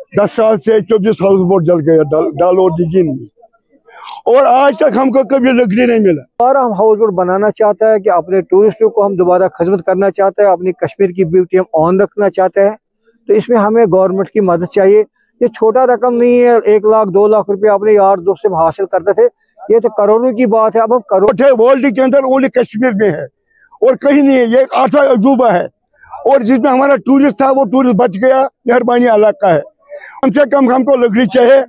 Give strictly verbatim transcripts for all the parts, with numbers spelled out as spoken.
दस साल से चौबीस हाउस बोट जल गया डाल, डाल और दिगिन में, और आज तक हमको कभी लकड़ी नहीं मिला। दोबारा हम हाउस बोट बनाना चाहते हैं कि अपने टूरिस्टों को हम दोबारा खिदमत करना चाहते हैं, अपनी कश्मीर की ब्यूटी हम ऑन रखना चाहते हैं। तो इसमें हमें गवर्नमेंट की मदद चाहिए। ये छोटा रकम नहीं है, एक लाख दो लाख रुपए अपने यार दोस्त से हासिल करते थे, ये तो करोड़ों की बात है। अब हम करोड़ वर्ल्ड के अंदर ओनली कश्मीर में है और कहीं नहीं है। ये एक आठवां अजूबा है और जिसमें हमारा टूरिस्ट था वो टूरिस्ट बच गया। मेहरबानी अल्लाह का है। कम से कम हमको लकड़ी चाहिए,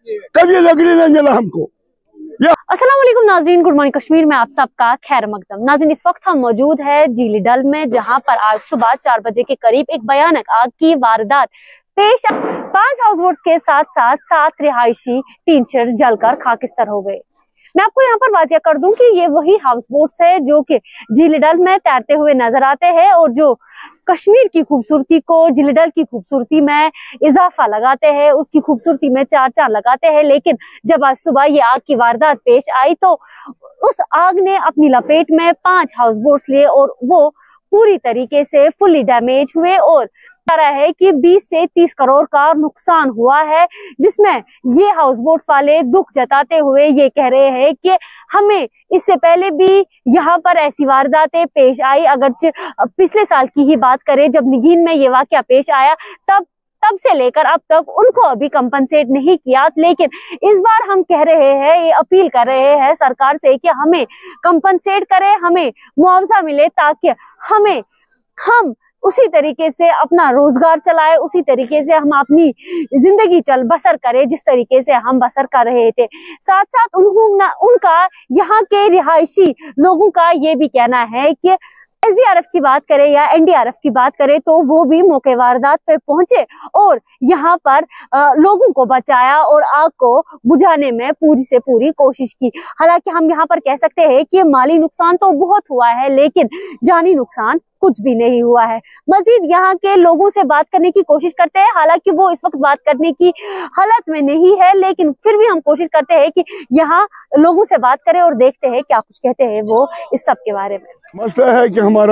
कभी लकड़ी नहीं मिला हमको। अस्सलाम वालेकुम नाज़रीन, गुड मॉर्निंग कश्मीर में आप सबका खैर मकदम। नाज़रीन, इस वक्त हम मौजूद है झीली डल में, जहां पर आज सुबह चार बजे के करीब एक भयानक आग की वारदात पेश आई। पांच हाउस बोट्स के साथ साथ सात रिहायशी टीन शेड जलकर खाकिस्तर हो गए। मैं आपको यहाँ पर वाजिया कर दूं कि ये वही हाउस बोट्स है जो कि झीली डल में तैरते हुए नजर आते हैं और जो कश्मीर की खूबसूरती को, झीली डल की खूबसूरती में इजाफा लगाते हैं, उसकी खूबसूरती में चार चांद लगाते हैं। लेकिन जब आज सुबह ये आग की वारदात पेश आई तो उस आग ने अपनी लपेट में पांच हाउस बोट्स लिए और वो पूरी तरीके से फुली डैमेज हुए और रहा है कि बीस से तीस करोड़ का नुकसान हुआ है, जिसमें ये हाउस बोट्स वाले दुख जताते हुए ये कह रहे हैं कि हमें इससे पहले भी यहाँ पर ऐसी वारदातें पेश आई। अगर पिछले साल की ही बात करें, जब निगीन में ये वाकया पेश आया, तब तब से लेकर अब तक उनको अभी कंपनसेट नहीं किया। लेकिन इस बार हम कह रहे हैं, ये अपील कर रहे हैं सरकार से कि हमें कंपनसेट करे, हमें मुआवजा मिले, ताकि हमें हम उसी तरीके से अपना रोजगार चलाए, उसी तरीके से हम अपनी जिंदगी चल बसर करें जिस तरीके से हम बसर कर रहे थे। साथ साथ उन्होंने उनका यहाँ के रिहायशी लोगों का ये भी कहना है कि एस डी आर एफ की बात करें या एन डी आर एफ की बात करें तो वो भी मौके वारदात पे पहुंचे और यहाँ पर आ, लोगों को बचाया और आग को बुझाने में पूरी से पूरी कोशिश की। हालांकि हम यहाँ पर कह सकते हैं कि माली नुकसान तो बहुत हुआ है, लेकिन जानी नुकसान कुछ भी नहीं हुआ है। मजीद यहाँ के लोगों से बात करने की कोशिश करते हैं, हालांकि वो इस वक्त बात करने की हालत में नहीं है, लेकिन फिर भी हम कोशिश करते हैं कि यहाँ लोगों से बात करें और देखते हैं क्या कुछ कहते हैं वो इस सब के बारे में। मसला है कि हमारा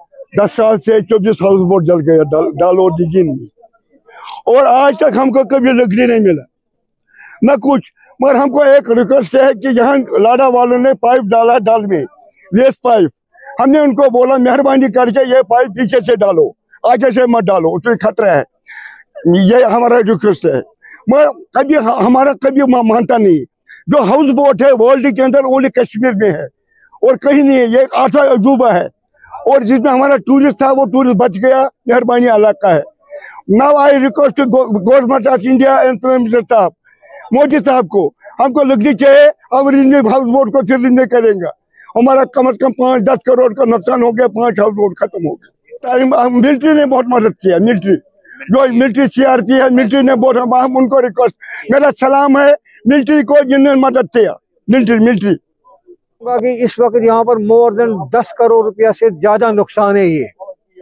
दस साल से चौबीस हाउस बोट जल गया डाल, डाल और दिगिन में, और आज तक हमको कभी लकड़ी नहीं मिला न कुछ। मगर हमको एक रिक्वेस्ट है कि यहाँ लाडा वालों ने पाइप डाला डाल में, वेस्ट पाइप। हमने उनको बोला मेहरबानी करके ये पाइप पीछे से डालो, आगे से मत डालो, उसमें खतरा है। ये हमारा रिक्वेस्ट है, मगर कभी हमारा कभी मानता नहीं। जो हाउस बोट है वर्ल्ड के अंदर ओनली कश्मीर में है और कहीं नहीं है। ये एक आठवां अजूबा है और जिसमें हमारा टूरिस्ट था वो टूरिस्ट बच गया। मेहरबानी अल्लाह का है। Now I request government of India and prime minister साहब, मोदी साहब को, हमको लकड़ी चाहिए। हम रिन्यू हाउस बोट को फिर रिन्यू करेंगे। हमारा कम से कम पाँच दस करोड़ का नुकसान हो गया, पांच हाउस बोट खत्म हो गया। मिलिट्री ने बहुत मदद किया, मिलिट्री जो मिलिट्री सी आर पी है, मिलिट्री ने बहुत, हम उनको रिक्वेस्ट, मेरा सलाम है मिलिट्री को जिन्होंने मदद किया। मिलिट्री मिलिट्री कि इस वक्त यहाँ पर मोर देन दस करोड़ रुपया से ज्यादा नुकसान है ये,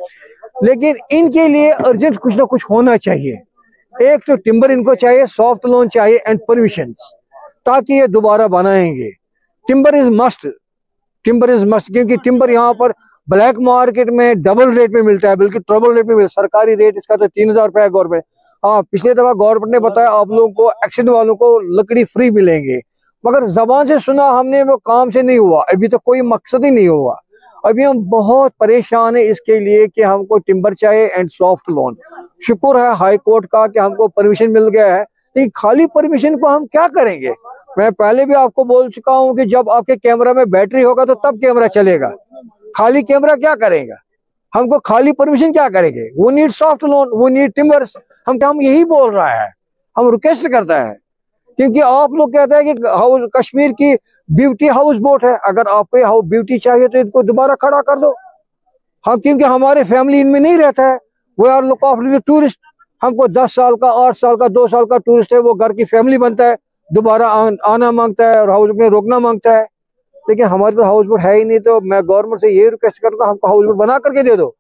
लेकिन इनके लिए अर्जेंट कुछ ना कुछ होना चाहिए। एक तो टिम्बर इनको चाहिए, सॉफ्ट लोन चाहिए एंड परमिशंस, ताकि ये दोबारा बनाएंगे। Timber is must, timber is must, क्योंकि टिम्बर यहाँ पर ब्लैक मार्केट में डबल रेट में मिलता है, बल्कि ट्रिपल रेट में मिलता है। सरकारी रेट इसका तो तीन हजार रुपया गवर्नमेंट। हाँ, पिछले दफा गवर्नमेंट ने बताया आप लोगों को, एक्सीडेंट वालों को लकड़ी फ्री मिलेंगे, मगर जबान से सुना हमने, वो काम से नहीं हुआ। अभी तो कोई मकसद ही नहीं हुआ। अभी हम बहुत परेशान है इसके लिए कि हमको टिम्बर चाहिए एंड सॉफ्ट लोन। शुक्र है हाई कोर्ट का कि हमको परमिशन मिल गया है, लेकिन खाली परमिशन को हम क्या करेंगे। मैं पहले भी आपको बोल चुका हूं कि जब आपके कैमरा में बैटरी होगा तो तब कैमरा चलेगा, खाली कैमरा क्या करेगा। हमको खाली परमिशन क्या करेंगे। वो नीड सॉफ्ट लोन, वो नीड टिम्बर्स। हम हम यही बोल रहा है, हम रिक्वेस्ट करता है, क्योंकि आप लोग कहते हैं कि हाउस कश्मीर की ब्यूटी हाउस बोट है। अगर आपको हाउस ब्यूटी चाहिए तो इनको दोबारा खड़ा कर दो। हम, क्योंकि हमारे फैमिली इनमें नहीं रहता है, वो आर लुक आफ्टर टूरिस्ट। हमको दस साल का, आठ साल का, दो साल का टूरिस्ट है, वो घर की फैमिली बनता है, दोबारा आना मांगता है और हाउस बोट में रोकना मांगता है। लेकिन हमारे तो हाउस बोट है ही नहीं। तो मैं गवर्नमेंट से ये रिक्वेस्ट करता हूँ, हमको हाउस बोट बना करके दे दो।